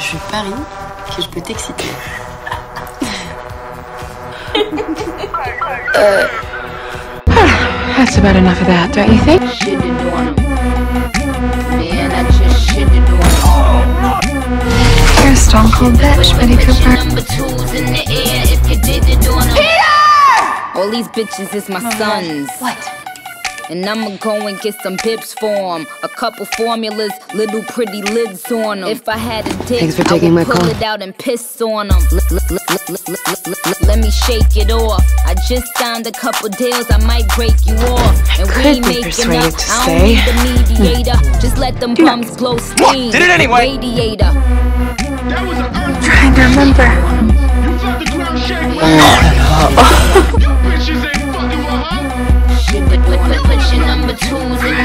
Je parie que je peux t'exciter. That's about enough of that, don't you think? Shitted on him. Man, I just shitted on him. You're a stone cold bitch, Betty Cooper. Number 2's in the air if you did it on him. Peter! All these bitches is my sons. What? And I'ma go and get some pips for 'em. A couple formulas, little pretty lids on them. If I had a dick, Thanks for I taking would my pull call. it out and piss on them. Let me shake it off. I just signed a couple deals, I might break you off. And we could ain't be making persuaded up, to I stay. don't need the mediator. Just let them bums blow steam. Did it anyway. Radiator. Trying to remember. Put your number 2's in